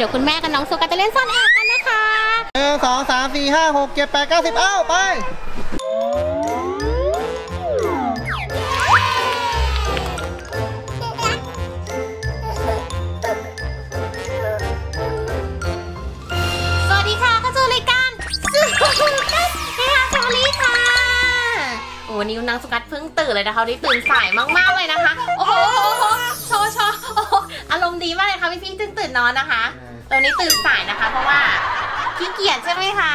ดี๋ยวคุณแม่กับน้องสุกัสจะเล่นซ่อนแอบกันนะคะ 1 2 3 4 5 6 7 8 9 10เอ้าไปสวัสดีค่ะเข้าสู่รายการสุกัสเฮฮาแฟมิลี่ค่ะวันนี้น้องสุกัสเพิ่งตื่นเลยนะคะที่ตื่นสายมากๆเลยนะคะโอ้โหโชว์อารมณ์ดีมากเลยค่ะพี่ตื่นนอนนะคะตอนนี้ตื่นสายนะคะเพราะว่าขี้เกียจใช่ไหมคะ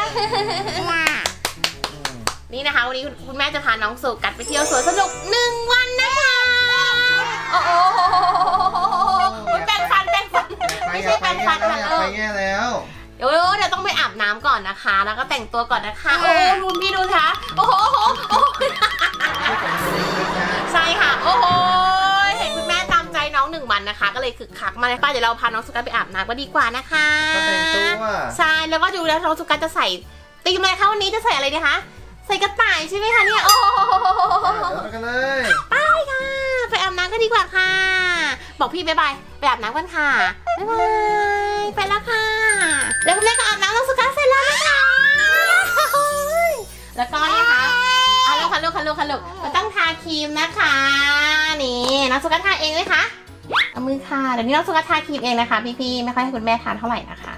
นี่นะคะวันนี้คุณแม่จะพาน้องสุกัสไปเที่ยวสวนสนุก1 วันนะคะโอ้โหแปรงฟันไม่ใช่แปรงฟันค่ะไปแย่แล้วเดี๋ยวต้องไปอาบน้ำก่อนนะคะแล้วก็แต่งตัวก่อนนะคะโอ้ดูพี่ดูคะโอ้โหใช่ค่ะโอ้โหเห็นคุณแม่ตามใจน้อง1 วันนะคะก็เลยคึกคักมาเลยป้าเดี๋ยวเราพาน้องสุกัสไปอาบน้ำก็ดีกว่านะคะแต่งตัวใช่แล้วก็ดูแล้วน้องสุกัสจะใส่ตีมอะไรคะวันนี้จะใส่อะไรดีคะใส่กระต่ายใช่ไหมคะเนี่ยโอ้โหไปกันเลยไปค่ะไปอาบน้ำก็ดีกว่าค่ะบอกพี่บ๊ายบายไปอาบน้ำกันค่ะบ๊ายบายไปแล้วค่ะแล้วคุณแม่ก็อาบน้ำน้องสุกัสเสร็จแล้วนะคะแล้วก็นี่ค่ะลูกเราต้องทาครีมนะคะนี่น้องสุกัสทาเองเลยค่ะเอามือค่ะเดี๋ยวนี้น้องสุกัสทาครีมเองนะคะพี่ไม่ค่อยให้คุณแม่ทาเท่าไหร่นะคะ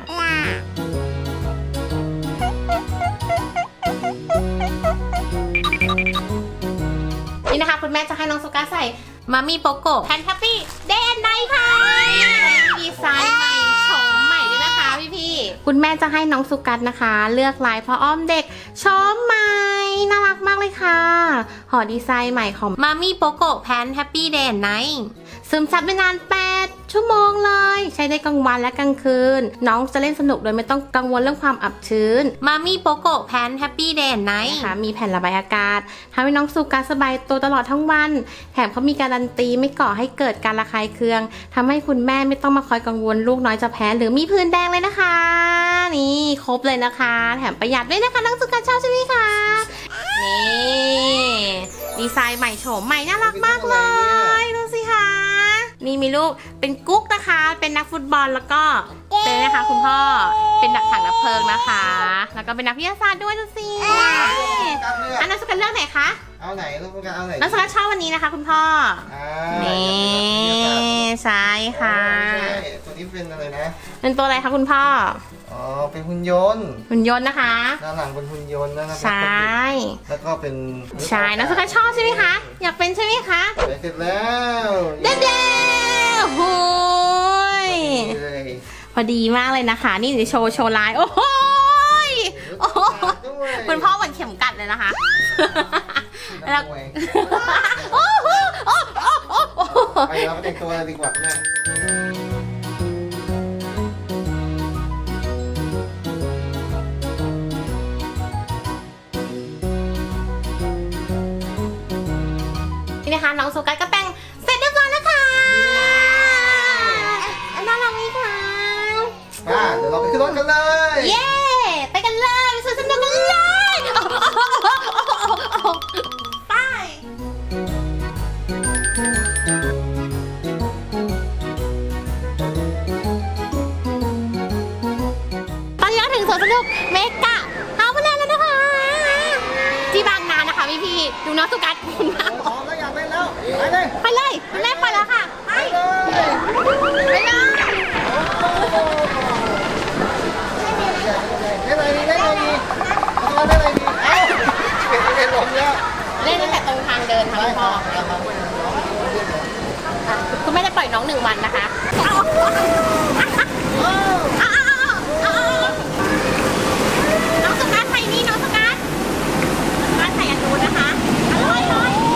นี่นะคะคุณแม่จะให้น้องสุกัสใส่มามี่โปโกะแพนทัพปี้เดนไนค่ะดีไซน์ใหม่โฉมใหม่ด้วยนะคะพี่คุณแม่จะให้น้องสุกัสนะคะเลือกลายพระอ้อมเด็กโฉมใหม่น่ารักมากเลยค่ะห่อดีไซน์ใหม่ของมามี่โปโกะแพนทัพปี้เดนไนซึมซับไปนาน8 ชั่วโมงเลยใช้ได้กลางวันและกลางคืนน้องจะเล่นสนุกโดยไม่ต้องกังวลเรื่องความอับชื้นมามี่โปโกะแพนแฮปปี้เดย์ไนท์ค่ะมีแผ่นระบายอากาศทำให้น้องสุกัสสบายตัวตลอดทั้งวันแถมเขามีการันตีไม่ก่อให้เกิดการระคายเคืองทำให้คุณแม่ไม่ต้องมาคอยกังวลลูกน้อยจะแพ้หรือมีผื่นแดงเลยนะคะนี่ครบเลยนะคะแถมประหยัดด้วยนะคะน้องสุกัสชอบใช่ไหมคะนี่ดีไซน์ใหม่โฉมใหม่น่ารักมากเลยดูสิคะนี่มีลูกเป็นกุ๊กนะคะเป็นนักฟุตบอลแล้วก็เป็นนะคะคุณพ่อเป็นดักถังดับเพลิงนะคะแล้วก็เป็นนักวิทยาศาสตร์ด้วยดูสิอันนั้นสุกัสเลือกไหนคะเอาไหนลูกกันเอาไหนน้องสุกัสชอบวันนี้นะคะคุณพ่อนี่ใช่ค่ะตัวนี้เป็นอะไรนะเป็นตัวอะไรคะคุณพ่ออ๋อเป็นหุ่นยนต์นะคะด้านหลังเป็นหุ่นยนต์นะครับใช่แล้วก็เป็นใช่น้องสุกัสชอบใช่ไหมคะอยากเป็นใช่ไหมคะเสร็จแล้วเด้โอ้ยพอดีมากเลยนะคะนี่โชว์ลายโอ้โหคุณพ่อเหมือนเข็มกัดเลยนะคะแล้วไปเราไปแต่งตัวดีกว่าแม่นี่นะคะน้องโซกัสก็แต่งเสร็จเรียบร้อยแล้วค่ะน่ารักไหมคะเดี๋ยวเราไปขึ้นรถกันเลยเย้ไปกันเลยไปสวนสนุกกันเลยไปตอนนี้เราถึงสวนสนุกเมกะฮาร์เบอร์แลนด์แล้วนะคะที่บางนานะคะพี่ดูน้องโซกัสคุณมากไปเลยคุณแม่ไปแล้วค่ะไปเลยเล่นอะไรดีเล่นอะไรดีเอ้าเล่นลมแล้วเล่นตั้งแต่ตรงทางเดินค่ะคุณพ่อคุณแม่จะปล่อยน้อง1 วันนะคะน้องสกัดใส่นี่น้องสกัดใส่อันนู้นนะคะลอย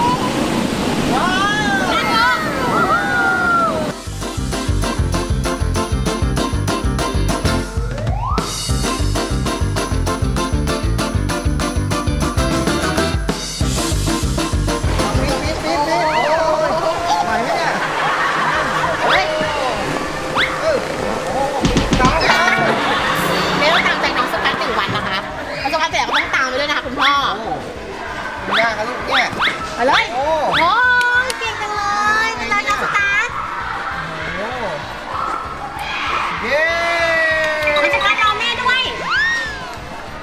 ไปเลยโอ้ยเก่งจังเลยเป็นไรน้องสกัดเย้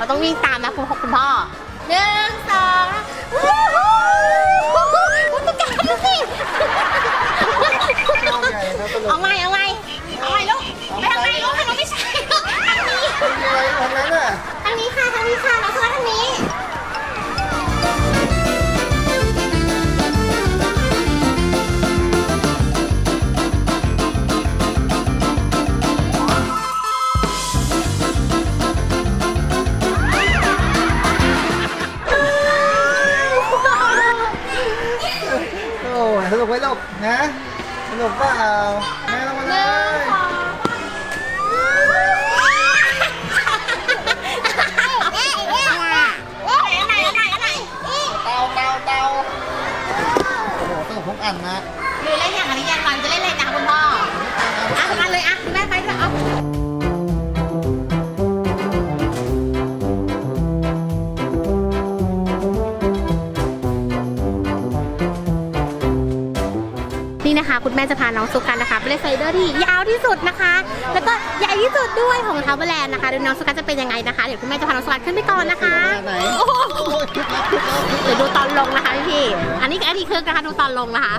ต้องวิ่งตามนะคุณพ่อ1 2วู้ฮู้ตุ๊กตาดูสิเอาไงลูกไปทางไหนลูกทางนู้นไม่ใช่ลูกทางนี้อะไรตรงนั้นอ่ะทางนี้ค่ะเราคือทางนี้สนุกไหมลูกนะสนุกเปล่าแม่ลงมาเลยเตาโอ้โหสนุกทุกอันนะหรือเล่นอย่างอะไรอย่างก่อนจะเล่นอะไรนะคุณพ่อทุกอันเลยคุณแม่ไปเลยเอานี่นะคะคุณแม่จะพาน้องสุกันนะคะไปเล่นสไลเดอร์ที่ยาวที่สุดนะคะแล้วก็ใหญ่ที่สุดด้วยของทาวเวอร์แลนด์นะคะเดี๋ยวน้องสุกันจะเป็นยังไงนะคะเดี๋ยวคุณแม่จะพาน้องสุกันขึ้นไปก่อนนะคะเดี๋ยวดูตอนลงนะคะพี่อันนี้คือนะคะดูตอนลงนะคะ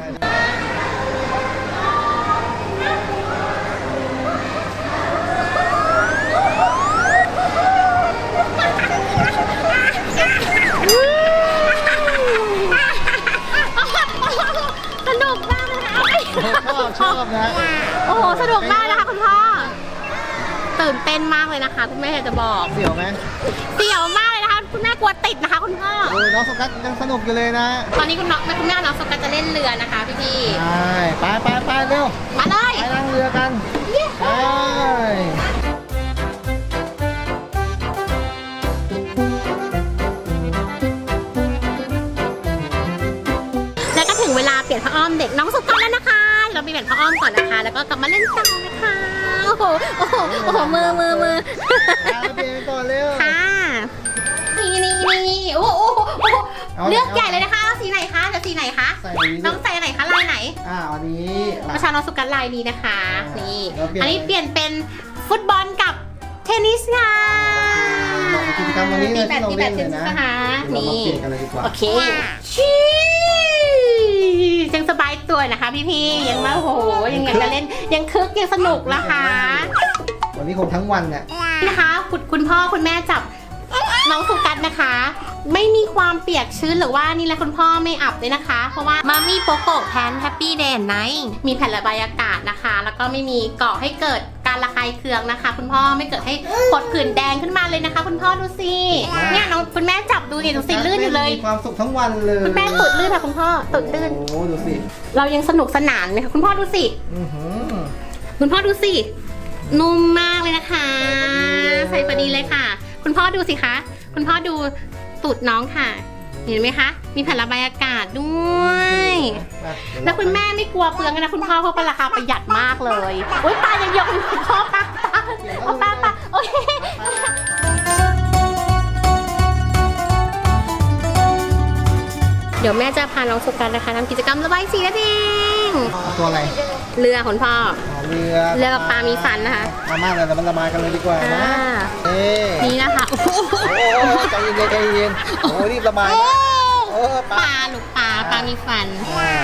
สนุกมากเลยค่ะชอบนะโอ้โหสนุกมากนะคะคุณพ่อตื่นเต้นมากเลยนะคะคุณแม่จะบอกเสี่ยวไหมเสี่ยวมากเลยนะคะคุณแม่กลัวติดนะคะคุณพ่อน้องโฟกัสยังสนุกอยู่เลยนะตอนนี้คุณแม่น้องโฟกัสจะเล่นเรือนะคะพี่ใช่ไปเร็วมาเลยไปนั่งเรือกันใช่เวลาเปลี่ยนผ้าอ้อมเด็กน้องสุกันแล้วนะคะเราไปเปลี่ยนผ้าอ้อมก่อนนะคะแล้วก็กลับมาเล่นต่อนะคะโอ้โหมือเปลี่ยนก่อนเร็วค่ะนี่โอ้โหเลือกใหญ่เลยนะคะสีไหนคะเดี๋ยวสีไหนคะน้องใส่ไหนคะลายไหนอันนี้ประชาน้องสุกันลายนี้นะคะนี่อันนี้เปลี่ยนเป็นฟุตบอลกับเทนนิสค่ะกิจกรรมวันนี้เลยที่เราเล่นเลยนะนี่โอเคยังสบายตัวนะคะพี่ยังมาโหยังอยากจะเล่นยังคึกยังสนุกนะคะวันนี้คงทั้งวันเนี่ยนะคะคุณพ่อคุณแม่จับน้องสุกันนะคะไม่มีความเปียกชื้นหรือว่านี่แหละคุณพ่อไม่อับเลยนะคะเพราะว่ามามีโปโกแพนแฮปปี้เดย์ไนท์มีแผ่นระบายอากาศนะคะแล้วก็ไม่มีก่อให้เกิดการระคายเคืองนะคะคุณพ่อไม่เกิดให้ผดผื่นแดงขึ้นมาเลยนะคะคุณพ่อดูสิเนี่ยน้องคุณแม่จับดูดิดูสิลื่นอยู่เลยมีความสุขทั้งวันเลยคุณแม่ตุดลื่นค่ะคุณพ่อตุดลื่นโอ้ดูสิเรายังสนุกสนานไหมคะคุณพ่อดูสิคุณพ่อดูสินุ่มมากเลยนะคะใส่พอดีเลยค่ะคุณพ่อดูสิคะคุณพ่อดูตูดน้องค่ะเห็นไหมคะมีแผ่นระบายอากาศด้วยแล้วคุณแม่ไม่กลัวเปลืองนะคุณพ่อเพราะราคาประหยัดมากเลยโอ๊ยปลายังยกคุณพ่อปลาโอเคเดี๋ยวแม่จะพาน้องสุกันนะคะทำกิจกรรมระบายสีนั่นเองตัวอะไรเรือคุณพ่อเรือกับปลามีฟันนะคะมากเลยเราระบายกันเลยดีกว่านะนี่นะคะโอ้ใจเย็นโอ้รีบระบายปลาลูกปลามีฟัน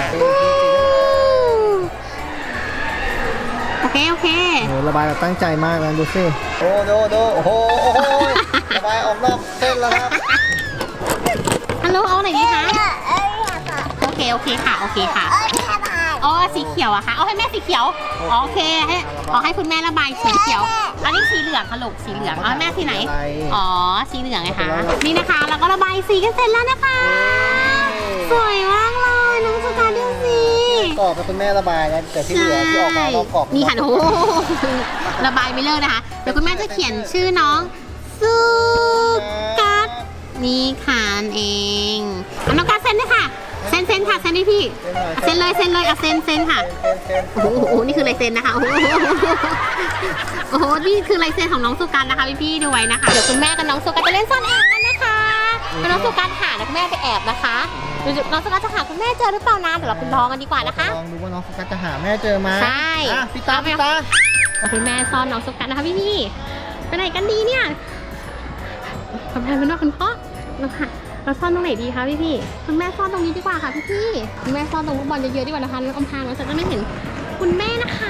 โอเคระบายแบบตั้งใจมากเลยดูสิโอ้โหระบายออกนอกเส้นแล้วครับฮัลโหลเอาไหนดีคะโอเคค่ะอ๋อสีเขียวอะค่ะเอาให้แม่สีเขียวโอเคให้คุณแม่ระบายสีเขียวอันนี้สีเหลืองค่ะลูกสีเหลืองเอาให้แม่สีไหนอ๋อสีเหลืองไงคะนี่นะคะเราก็ระบายสีกันเสร็จแล้วนะคะสวยมากเลยน้องสุกันดูสิกรอบเป็นคุณแม่ระบายแล้วแต่ที่เหลือที่ออกมาเรากรอบนี่ค่ะโอ้ระบายไม่เลิกนะคะเดี๋ยวคุณแม่จะเขียนชื่อน้องสุกัดนี่ค่ะเองน้องกัดเซ็นเลยค่ะเซ็นค่ะเซ็นให้พี่เซ็นเลยเอาเซ็นค่ะโอ้โหนี่คือลายเซ็นนะคะโอ้โหนี่คือลายเซ็นของน้องสุกันนะคะพี่ดูไว้นะคะเดี๋ยวคุณแม่กับน้องสุกันจะเล่นซ่อนแอบกันนะคะน้องสุกันหาคุณแม่ไปแอบนะคะน้องสุกันจะหาคุณแม่เจอหรือเปล่านะเดี๋ยวเราไปลองกันดีกว่านะคะลองดูว่าน้องสุกันจะหาแม่เจอไหมใช่พี่ตาคุณแม่ซ่อนน้องสุกันนะคะพี่ไปไหนกันดีเนี่ยกำแพงเป็นว่าคุณพ่อเราซ่อนตรงไหนดีคะพี่คุณแม่ซ่อนตรงนี้ดีกว่าค่ะพี่คุณแม่ซ่อนตรงลูกบอลเยอะๆดีกว่านะคะแล้วกำแพงเราจะไม่เห็นคุณแม่นะคะ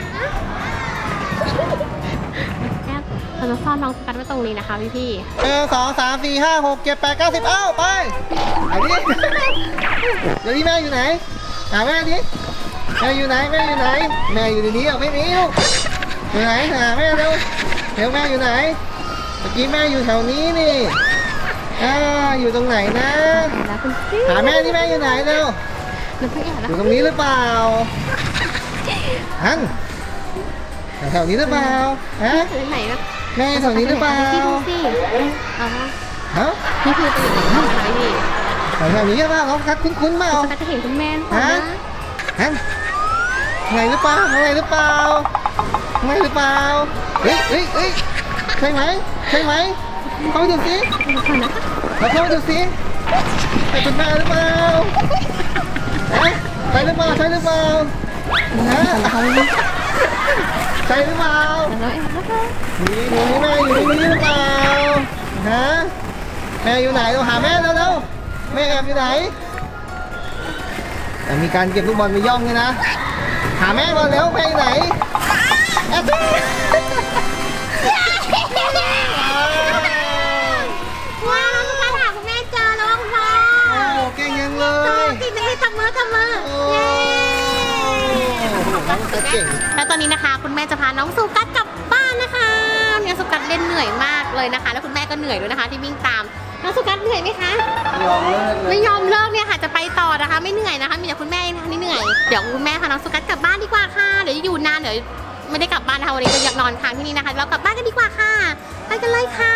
เราจะซ่อนน้องกันไว้ตรงนี้นะคะพี่ 1 2 3 4 5 6 7 8 9 10เอ้าไปไอ้นี่เดี๋ยวนี้แม่อยู่ไหนหาแม่ดิแม่อยู่ไหนแม่อยู่ไหนแม่อยู่ในนี้ไม่มีลูกอยู่ไหนหาแม่เร็วแม่อยู่ไหนเมื่อกี้แม่อยู่แถวนี้นี่อยู่ตรงไหนนะหาแม่ที่แม่อยู่ไหนเร็วอยู่ตรงนี้หรือเปล่าฮันแถวนี้หรือเปล่าฮะไหนนะแม่แถวนี้หรือเปล่าพี่ดูสิฮะนี่คือไปอยู่ไหนคะพี่แถวนี้หรือเปล่าเราคัดคุ้นๆเปล่าจะเห็นคุณแม่ฮะไงหรือเปล่าไงหรือเปล่าไงหรือเปล่าเฮ้ยใช่ไหมเข้าไปดูสิเราเข้าไปดูสิไปคุณแม่หรือเปล่าใช่หรือเปล่าฮะใช่หรือเปล่านี่แม่อยู่นี่หรือเปล่าฮะแม่อยู่ไหนเราหาแม่แล้วแม่แอบอยู่ไหนมีการเก็บลูกบอลไปย่องเลยนะหาแม่ก่อนเร็วแม่อยู่ไหนว้าวลูกค้าถามคุณแม่เจอแล้วคุณพ่อโอ้เก่งยังเลยติดเลยทำมือแล้วตอนนี้นะคะคุณแม่จะพาน้องสุกัสกลับบ้านนะคะน้องสุกัสเล่นเหนื่อยมากเลยนะคะแล้วคุณแม่ก็เหนื่อยด้วยนะคะที่วิ่งตามน้องสุกัสเหนื่อยไหมคะไม่ยอมเลิกเนี่ยค่ะจะไปต่อนะคะไม่เหนื่อยนะคะมีแต่คุณแม่ที่เหนื่อยเดี๋ยวคุณแม่พาน้องสุกัสกลับบ้านดีกว่าค่ะเดี๋ยวอยู่นานเดี๋ยวไม่ได้กลับบ้านนะคะวันนี้จะอยากนอนค้างที่นี่นะคะเรากลับบ้านกันดีกว่าค่ะไปกันเลยค่ะ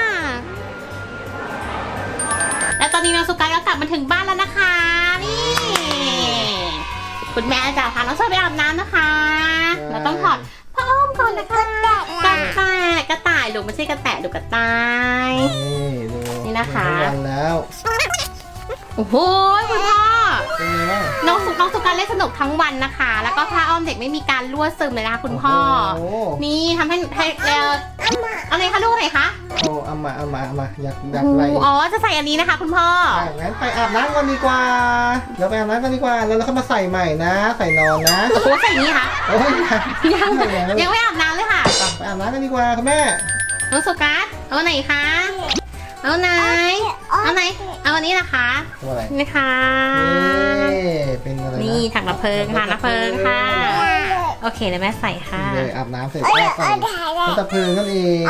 และตอนนี้น้องสุกัสก็กลับมาถึงบ้านแล้วนะคะนี่คุณแม่จะพาน้องสุกัสไปอาบน้ำนะคะเราต้องถอดผ้าอ้อมก่อนนะคะกระต่ายลูกไม่ใช่กระแตะดูกระต่ายนี่นะคะแล้วโอ้โหคุณพ่อน้องสุกัสเล่นสนุกทั้งวันนะคะแล้วก็ผ้าอ้อมเด็กไม่มีการรั่วซึมเลยนะคะคุณพ่อนี่ทำให้อะไรคะลูกไหนคะโอ้เอามาอยากอะไรอ๋อจะใส่อันนี้นะคะคุณพ่องั้นไปอาบน้ำกันดีกว่าเราไปอาบน้ำกันดีกว่าแล้วเราเข้ามาใส่ใหม่นะใส่นอนนะโอ้โหใส่นี้ค่ะโอ้ยยังไม่อาบน้ำเลยค่ะไปอาบน้ำกันดีกว่าคุณแม่น้องสุกัสเอาไหนคะเอาไหนเอาอันนี้นะคะนี่ค่ะเป็นอะไรนี่ถังดับเพลิงค่ะโอเคเดี๋ยวแม่ใส่ค่ะอาบน้ำเสร็จก็ใส่ดับเพลิงนั่นเอง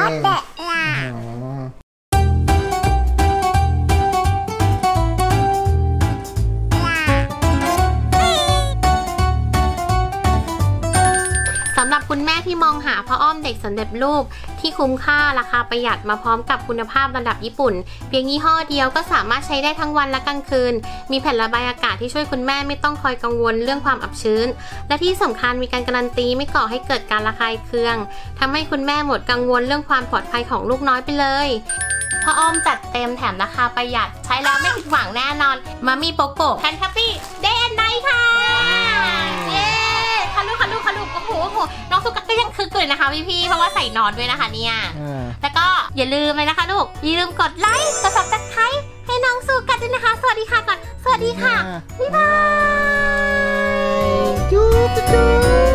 สำหรับคุณแม่ที่มองหาผ้าอ้อมเด็กสำเร็จรูปที่คุ้มค่าราคาประหยัดมาพร้อมกับคุณภาพระดับญี่ปุ่นเพียงยี่ห้อเดียวก็สามารถใช้ได้ทั้งวันและกลางคืนมีแผ่นระบายอากาศที่ช่วยคุณแม่ไม่ต้องคอยกังวลเรื่องความอับชื้นและที่สำคัญมีการการันตีไม่ก่อให้เกิดการระคายเคืองทำให้คุณแม่หมดกังวลเรื่องความปลอดภัยของลูกน้อยไปเลยผ้าอ้อมจัดเต็มแถมราคาประหยัดใช้แล้วไม่ผิดหวังแน่นอนมามีโปโกแพนทัพปี้เดนไนค่ะลูกโอ้โหน้องสุกัสก็ยังคึกเลยนะคะพี่เพราะว่าใส่นอนด้วยนะคะเนี่ยแล้วก็อย่าลืมเลยนะคะลูกอย่าลืมกดไลค์กด Subscribe ให้น้องสุกัสด้วยนะคะสวัสดีค่ะก่อนสวัสดีค่ะบ๊ายบาย